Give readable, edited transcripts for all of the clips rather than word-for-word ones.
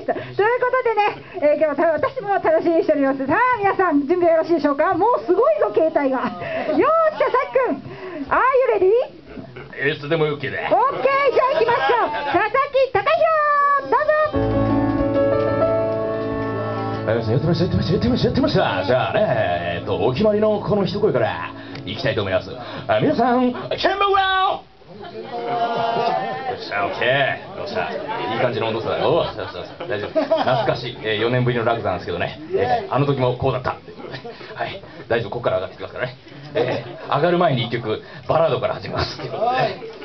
した。ということでね、今日は私も楽しみにしております。さあ皆さん準備はよろしいでしょうか。もうすごいぞ携帯が。よーし、じゃあさっくん、あーゆレディー？ いつでも OK で。 オッケー、じゃあ行きましょう。佐々木貴弘、どうぞ。 やってました。じゃあね、お決まりのこの一声からいきたいと思います。皆さん、キャンバーワー。よっしゃ、オッケー。よっしゃ、いい感じの温度差だよ。大丈夫。懐かしい、4年ぶりのラグなんですけどね、あの時もこうだった。はい、大丈夫、ここから上がってきますからね。上がる前に一曲、バラードから始めます。ということで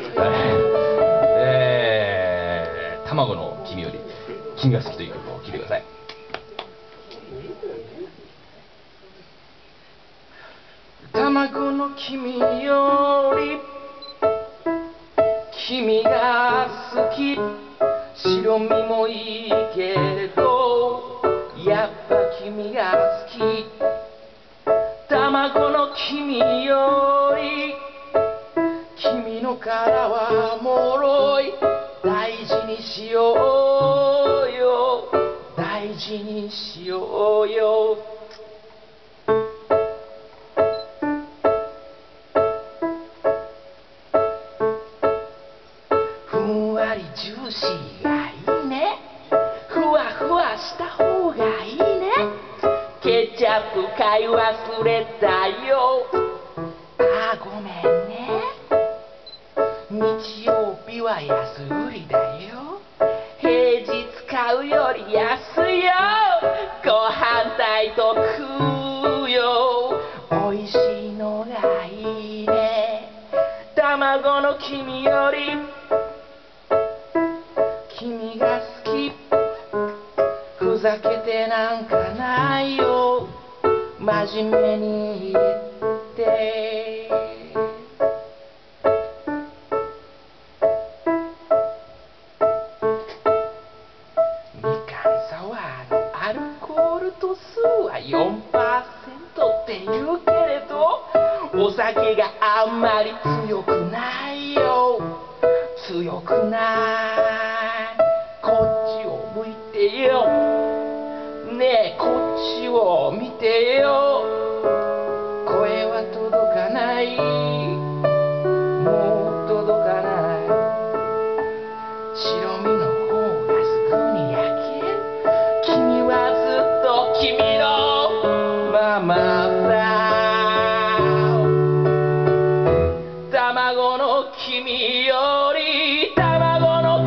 ね。卵の君より、君が好きという曲を聴いてください。卵の君より君が好き、白身もいいけれどやっぱ君が好き、卵の君より君の殻は脆い、大事にしようよ、大事にしようよ。ジューシーがいいね、ふわふわした方がいいね、ケチャップ買い忘れたよ、あーごめんね、日曜日は安売りだよ、平日買うより安いよ、ご飯代と食うよ、おいしいのがいいね、卵の君より君が好き、ふざけてなんかないよ、真面目に言ってみかんサワーのアルコール度数は 4% って言うけれどお酒があんまり強くないよ、強くない、こっちを向いてよ、ねえこっちを見てよ、声は届かない、もう届かない、白身の方がすぐに焼ける、君はずっと君のままさ、卵の君より卵の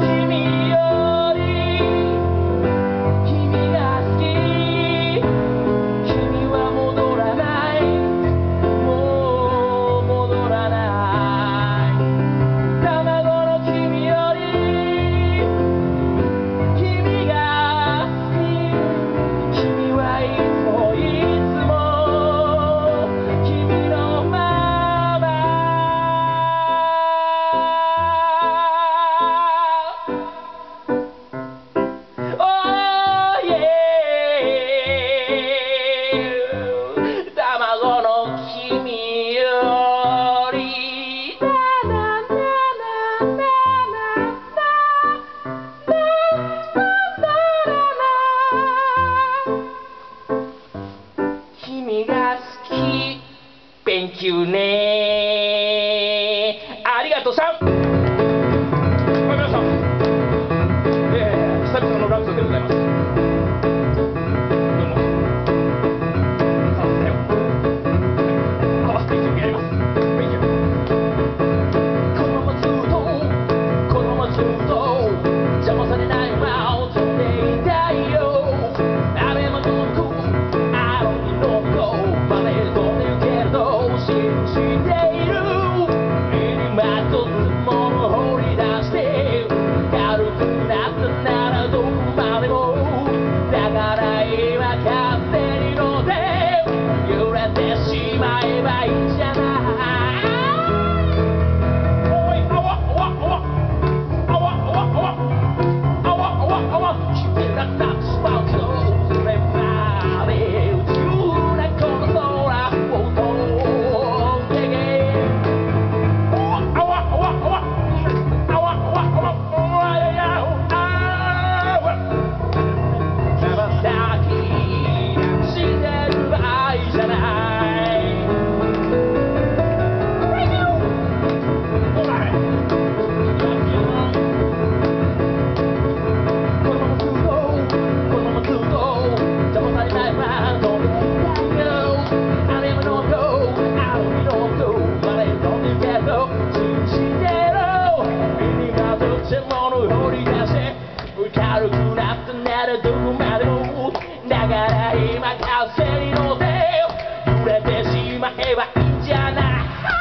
偽物を掘り出せ軽くなったならどこまでもだから今風に乗って揺れてしまえばいいんじゃない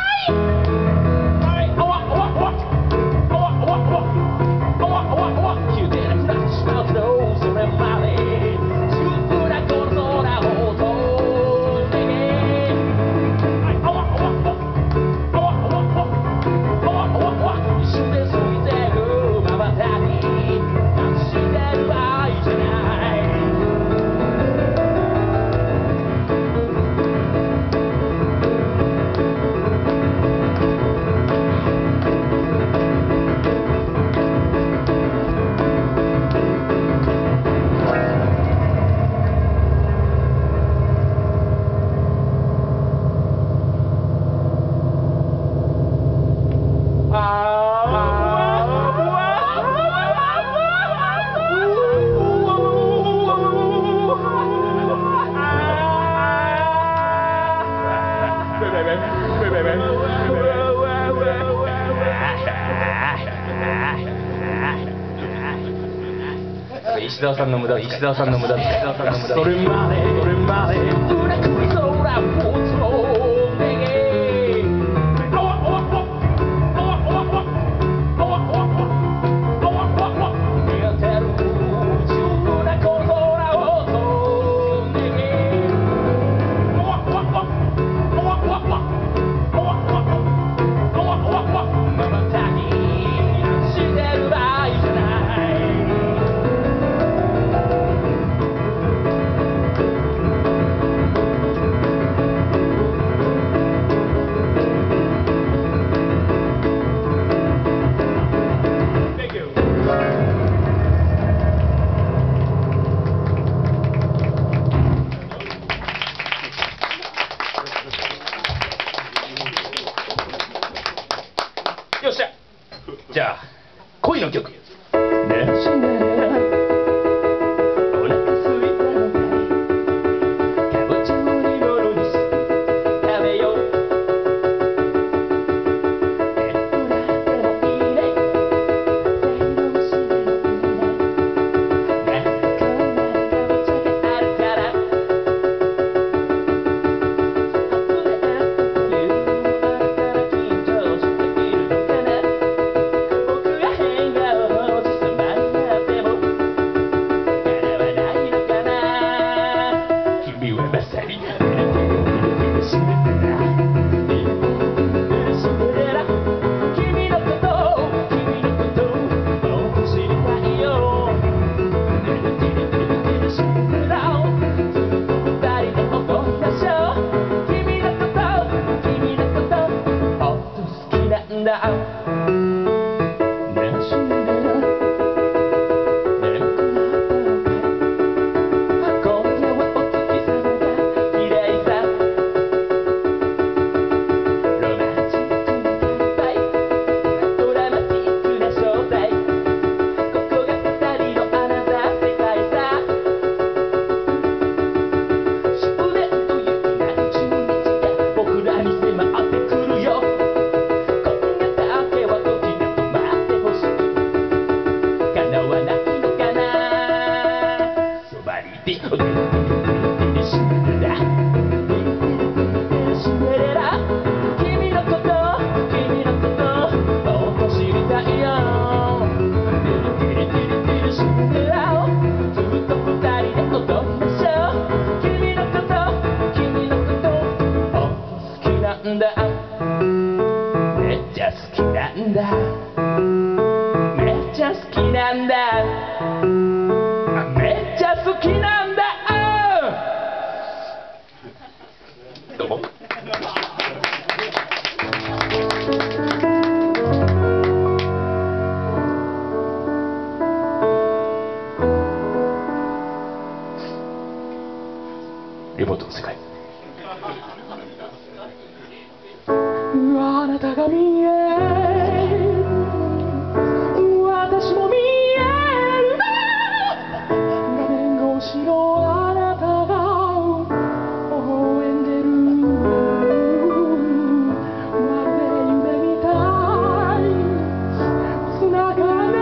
石澤さんの無駄遣い。石澤さんの無駄遣い。それまで裏切り空を飛んでよっしゃじゃあ恋の曲めっちゃ好きなんだめっちゃ好きなんだめっちゃ好きなんだどうもリモートの世界あなたが見える私も見える画面越しのあなたが微笑んでるまるで夢みたい繋がれ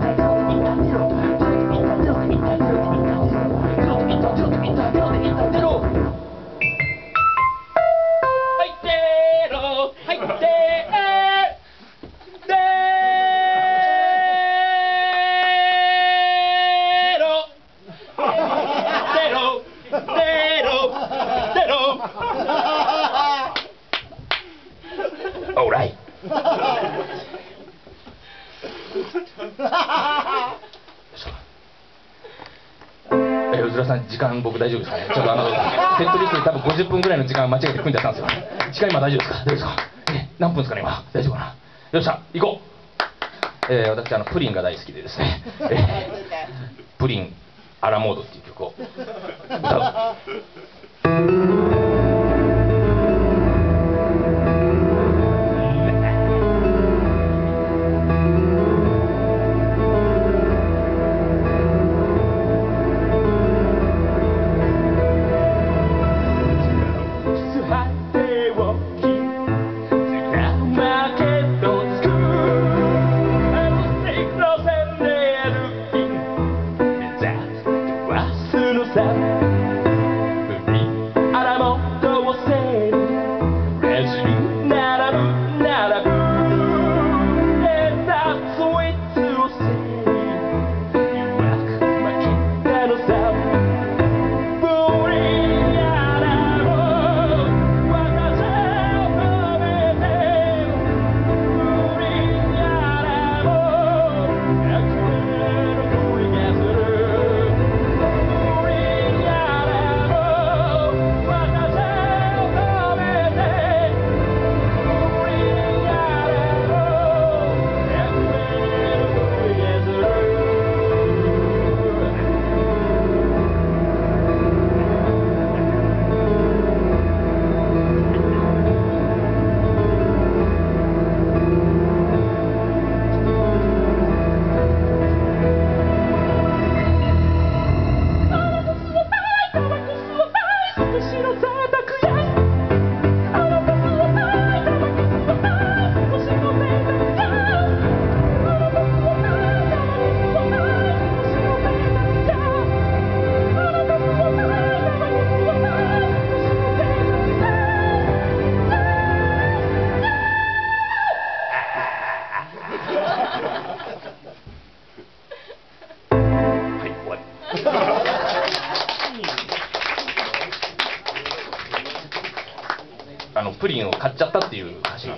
うずらさん、時間僕大丈夫ですかね。ちょっとセットリストで多分50分ぐらいの時間間違えて組んじゃったんですよ。時間今大丈夫ですか。大丈夫ですか。何分ですかね今。大丈夫かな。よっしゃ、行こう。私プリンが大好きでですね。プリンアラモードっていう曲を歌う。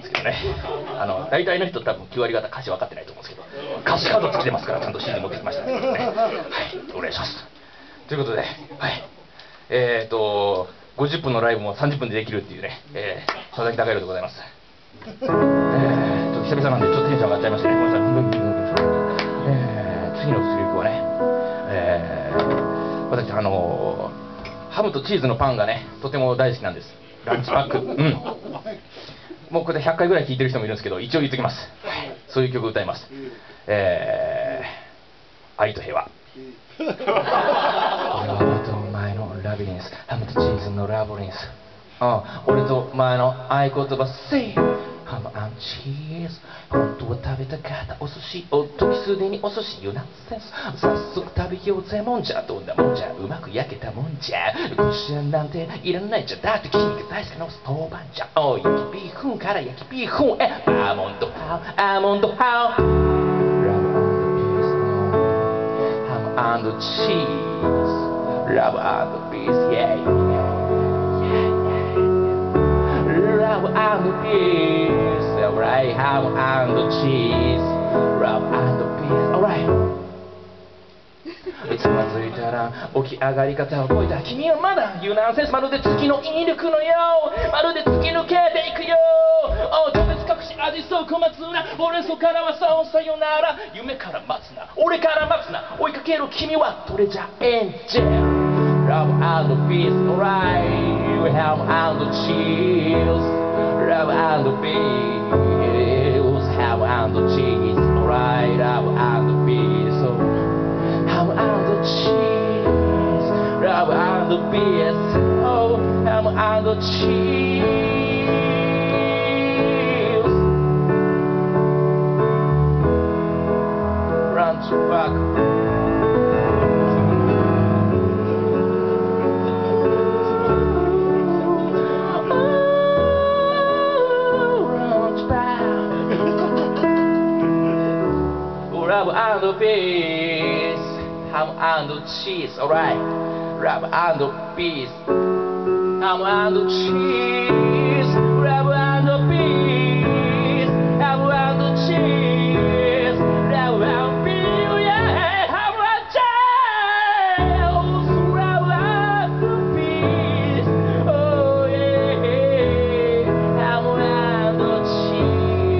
ですけどね、大体の人多分9割方歌詞分かってないと思うんですけど、歌詞カードつけてますからちゃんと CD 持ってきましたのでね、はいお願いします。ということで、はい50分のライブも30分でできるっていうね、佐々木孝弘でございます。久々なんでちょっとテンション上がっちゃいましたね。ごめんなさい。次の曲はね、私ハムとチーズのパンがねとても大好きなんです。ランチパック、もうこれで100回ぐらい聴いてる人もいるんですけど、一応言っときます。そういう曲を歌います。愛と平和。俺は俺とお前のラビリンス、ハムとチーズのラボリンス。俺とお前の合言葉 Sayハム&チーズ。本当は食べたかったお寿司を時すでにお寿司よナンセンス。早速食べようぜもんじゃ、どんなもんじゃ、うまく焼けたもんじゃ。こしあんなんていらないじゃ、だって君が大好きな豆板醤。焼きビーフンから焼きビーフンへ、アーモンドハウアーモンドハウ。ラブ&ピースのハム&チーズ。ラブ&ピース、yeah Love and peace, alright. Ham and cheese, love and peace, alright. つまずいたら起き上がり方を覚えた。君はまだ You nonsense まるで月の引力のよう、まるで突き抜けていくよ。キャベツ隠し味そう小松菜、俺そからはそうさよなら。夢から待つな、俺から待つな、追いかける君はトレジャーエンジェル。Love and peace, alright. Ham and cheese, love and peace. Ham and cheese, alright. Love and peace. Ham and cheese, love and peace. Oh, ham and cheese. Ranch back. Love and peace, ham and cheese, alright. Love and peace, ham and cheese. Love and peace, ham and cheese. Love and peace, yeah, ham and cheese. Love and peace, oh yeah, ham and cheese.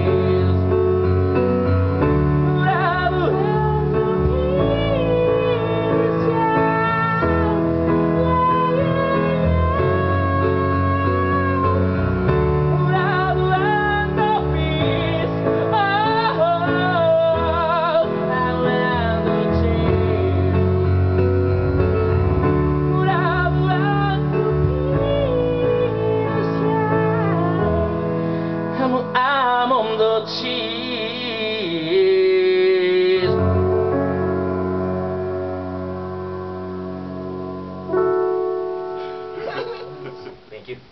Thank you.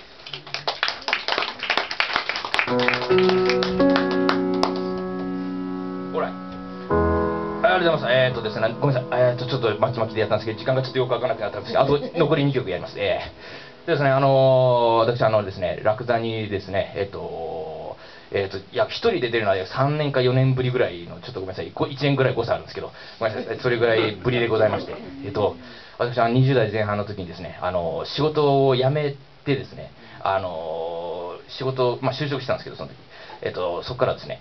ほら、ありがとうございます。ですね、ごめんなさい。ちょっと巻き巻きでやったんですけど、時間がちょっとよくわからなくなったんですけど、あと残り2曲やります。ですね、私ですね、ラクダにですね、いや、1人で出るのは3年か4年ぶりぐらいの、ちょっとごめんなさい、1年ぐらい誤差あるんですけど、ごめんなさい、それぐらいぶりでございまして、私は20代前半の時にですね、仕事を辞めてですね、仕事、就職したんですけど、その時、そこからですね、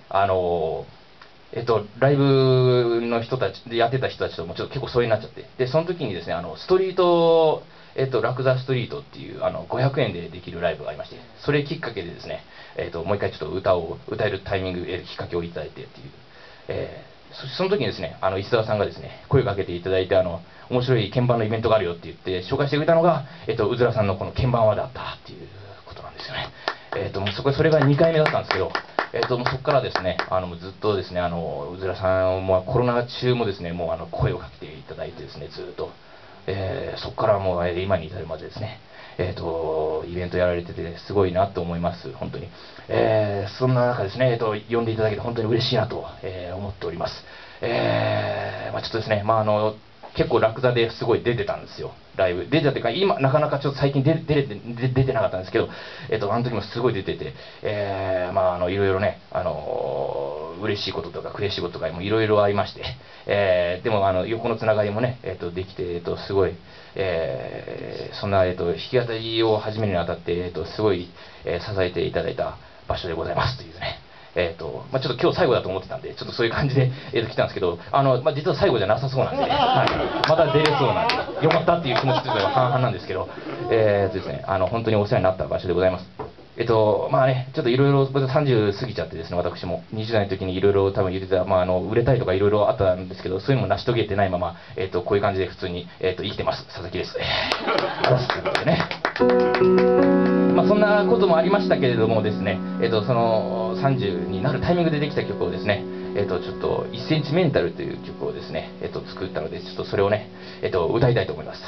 ライブの人たちでやってた人たちともちょっと結構疎遠になっちゃって、でその時にですね、ストリート、ラクダストリートっていう500円でできるライブがありまして、それきっかけでですね、もう一回ちょっと歌を歌えるタイミング、きっかけをいただいてっていう、その時にですね、石澤さんがですね、声をかけていただいて、面白い鍵盤のイベントがあるよって言って紹介してくれたのが、うずらさんのこの鍵盤はだったっていうことなんですよね。もうそれが2回目だったんですけど、もうそこからですね、ずっとですね、うずらさんもコロナ中もですね、もう声をかけていただいてですね、ずっと、そこからもう今に至るまでですね、イベントやられててすごいなと思います、本当に。そんな中ですね、呼んでいただけて本当に嬉しいなと、思っております。ちょっとですね、 結構ラクダですごい出てたんですよ、ライブ出てたっていうか、今なかなかちょっと最近出てなかったんですけど、あの時もすごい出てて、まあいろいろね、嬉しいこととか悔しいこととかもいろいろありまして、でも横のつながりもね、できて、すごい、そんな、弾き語りを始めるにあたって、すごい、支えていただいた場所でございますというね。まあ、ちょっと今日最後だと思ってたんで、ちょっとそういう感じで、来たんですけど、まあ、実は最後じゃなさそうなんで、はい、また出れそうなんで、よかったっていう気持ちというのが半々なんですけど、ですね、本当にお世話になった場所でございます。まあね、ちょっといろいろ30過ぎちゃってですね、私も20代の時にいろいろ多分言ってた、まあ、売れたいとかいろいろあったんですけど、そういうのも成し遂げてないまま、こういう感じで普通に、生きてます、佐々木です。あらすということでね。まあ、そんなこともありましたけれどもですね、その30になるタイミングでできた曲をですね、ちょっと1センチメンタルという曲をですね、作ったので、ちょっとそれをね、歌いたいと思います。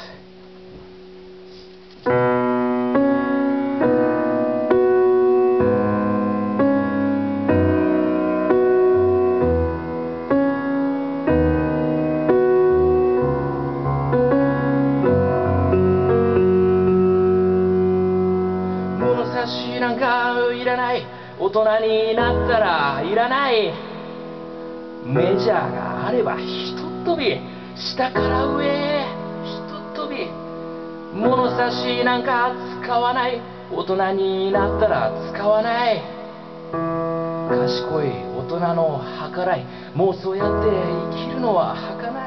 なんかいらない、大人になったらいらない、メジャーがあればひとっ飛び、下から上へひとっ飛び、物差しなんか使わない、大人になったら使わない、賢い大人の計らい、もうそうやって生きるのは儚い、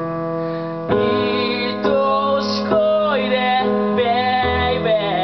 愛しこいでベイベー、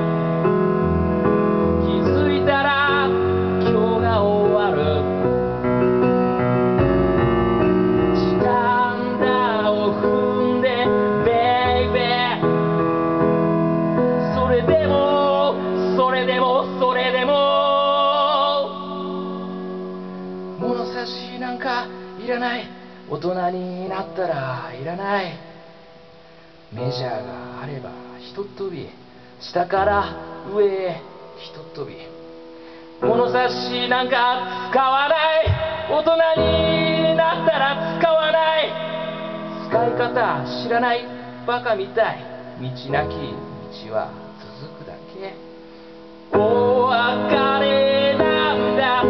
いらない、大人になったらいらない、メジャーがあればひとっ飛び、下から上へひとっ飛び、物差しなんか使わない、大人になったら使わない、使い方知らないバカみたい、道なき道は続くだけ、お別れなんだ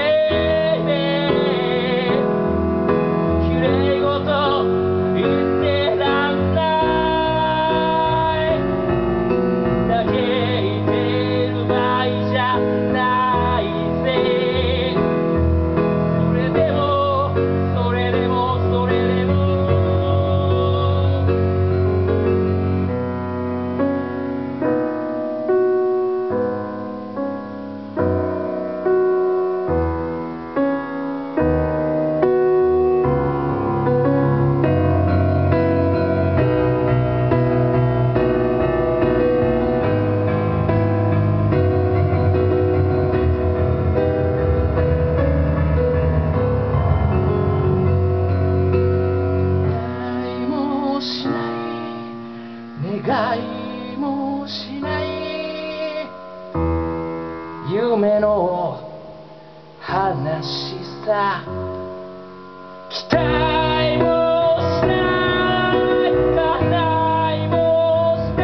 夢の話さ、期待もしない課題もし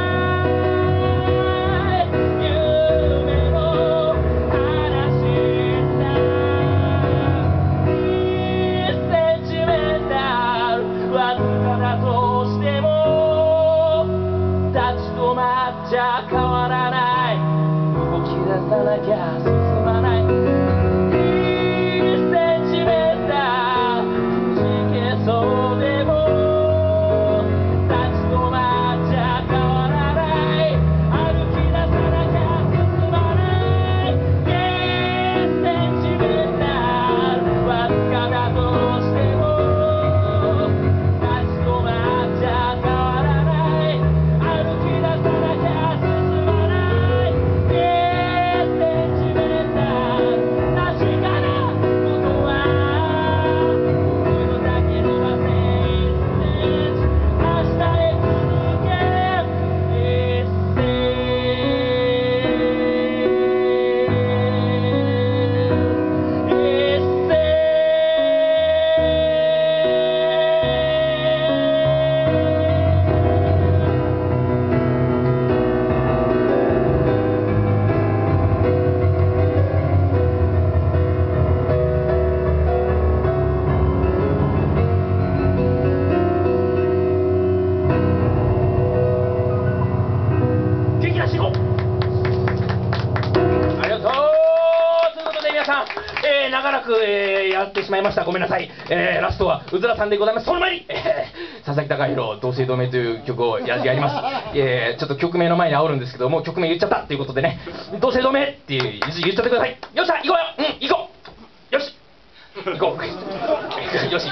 ない夢の話さ、1センチメーターわずかだとしても立ち止まっちゃ変わらない、動き出さなきゃ進まない、1センチメーターさん、長らく、やってしまいました。ごめんなさい。ラストはうずらさんでございます。その前に、佐々木貴弘同姓同名という曲をやります。ちょっと曲名の前に煽るんですけども、曲名言っちゃったということでね、同姓同名って言っちゃってください。よっしゃ、行こうよ。行こう。よし。行こう。よし。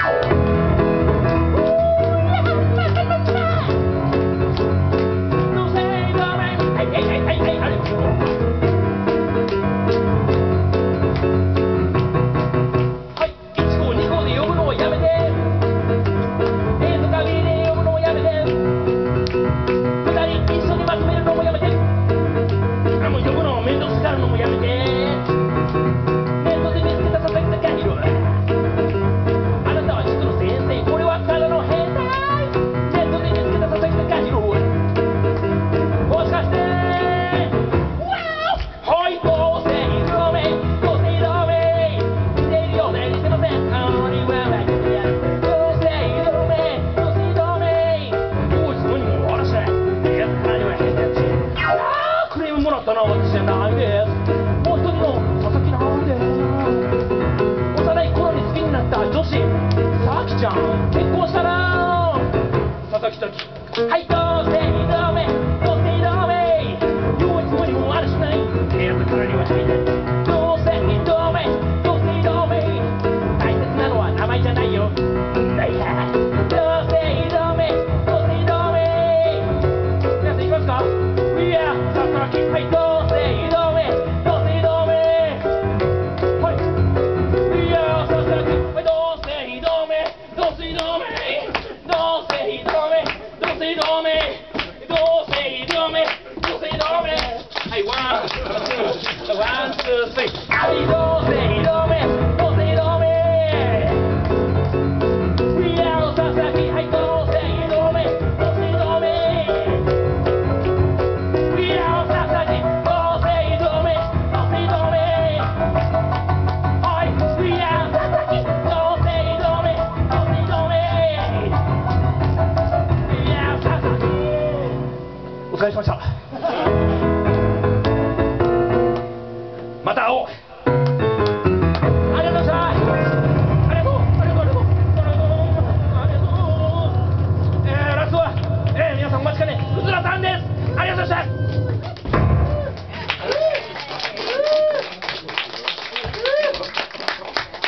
私じゃないです。もう一人の佐々木なんです。幼い頃に好きになった女子さきちゃん、結婚したな。佐々木さき、はい同姓同名同姓同名、唯一無二もあるしないやつからには入って同姓同名同姓同名、大切なのは名前じゃないよ。ないや同姓同名同姓同名、皆さんいきますか。いや佐々木、はい同姓同名同姓同名、はいいや佐々木、はい同姓同名同姓同名同姓同名同姓同名同姓同名同姓同名、はいワンツースリー、はい同姓同名同姓同名、いや佐々木、はい同姓同名同姓同名、いや佐々木同姓同名同姓同名、はいいや佐々木同姓同名同姓同名、いや佐々木、お疲れ様でした。